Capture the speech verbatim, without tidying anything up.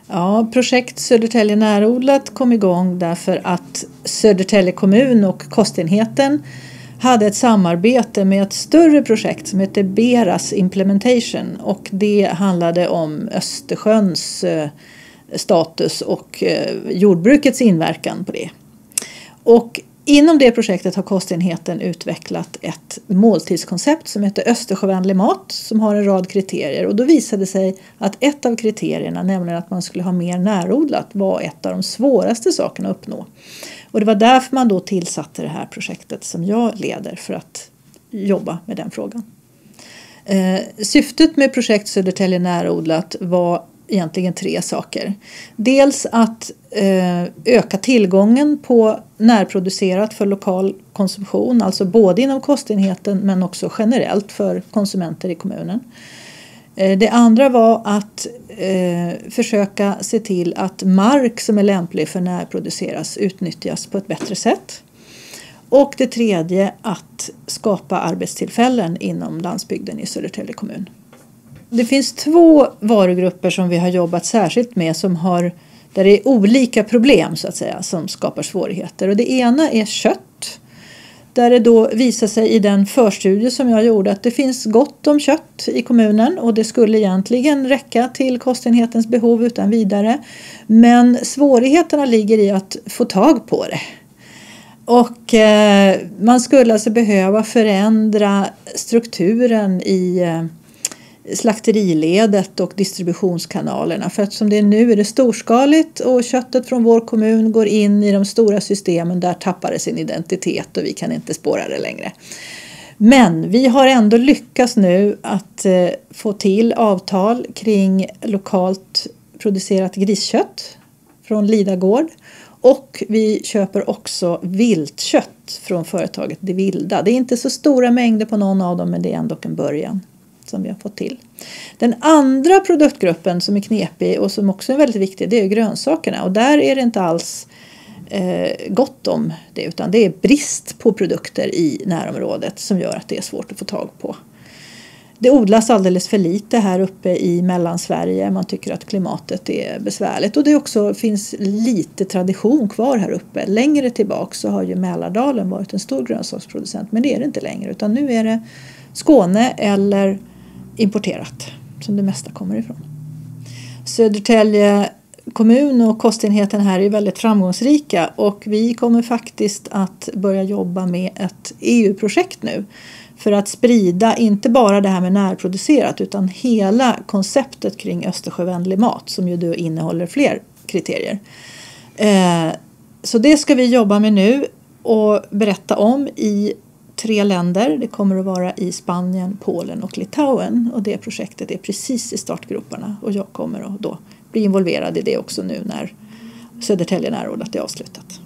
Ja, projekt Södertälje närodlat kom igång därför att Södertälje kommun och kostenheten hade ett samarbete med ett större projekt som heter Beras Implementation, och det handlade om Östersjöns status och jordbrukets inverkan på det. Och inom det projektet har kostenheten utvecklat ett måltidskoncept som heter Östersjövänlig mat, som har en rad kriterier. Och då visade det sig att ett av kriterierna, nämligen att man skulle ha mer närodlat, var ett av de svåraste sakerna att uppnå. Och det var därför man då tillsatte det här projektet som jag leder för att jobba med den frågan. Eh, syftet med projekt Södertälje närodlat var egentligen tre saker. Dels att eh, öka tillgången på närproducerat för lokal konsumtion, alltså både inom kostenheten men också generellt för konsumenter i kommunen. Eh, det andra var att eh, försöka se till att mark som är lämplig för närproduceras utnyttjas på ett bättre sätt. Och det tredje att skapa arbetstillfällen inom landsbygden i Södertälje kommun. Det finns två varugrupper som vi har jobbat särskilt med som har, där det är olika problem så att säga som skapar svårigheter. Och det ena är kött, där det då visar sig i den förstudie som jag gjorde att det finns gott om kött i kommunen och det skulle egentligen räcka till kostenhetens behov utan vidare. Men svårigheterna ligger i att få tag på det. Och eh, man skulle alltså behöva förändra strukturen i eh, slakteriledet och distributionskanalerna, för att som det är nu är det storskaligt och köttet från vår kommun går in i de stora systemen, där tappar det sin identitet och vi kan inte spåra det längre. Men vi har ändå lyckats nu att eh, få till avtal kring lokalt producerat griskött från Lidagård, och vi köper också viltkött från företaget Det Vilda. Det är inte så stora mängder på någon av dem, men det är ändå en början som vi har fått till. Den andra produktgruppen som är knepig och som också är väldigt viktig, det är grönsakerna. Och där är det inte alls eh, gott om det, utan det är brist på produkter i närområdet som gör att det är svårt att få tag på. Det odlas alldeles för lite här uppe i Mellansverige. Man tycker att klimatet är besvärligt. Och det också finns lite tradition kvar här uppe. Längre tillbaka så har ju Mälardalen varit en stor grönsaksproducent. Men det är det inte längre, utan nu är det Skåne eller importerat som det mesta kommer ifrån. Södertälje kommun och kostenheten här är väldigt framgångsrika, och vi kommer faktiskt att börja jobba med ett E U-projekt nu för att sprida inte bara det här med närproducerat utan hela konceptet kring Östersjövänlig mat, som ju då innehåller fler kriterier. Eh, så det ska vi jobba med nu och berätta om i tre länder. Det kommer att vara i Spanien, Polen och Litauen, och det projektet är precis i startgroparna, och jag kommer att då bli involverad i det också nu när Södertälje närodlat är avslutat.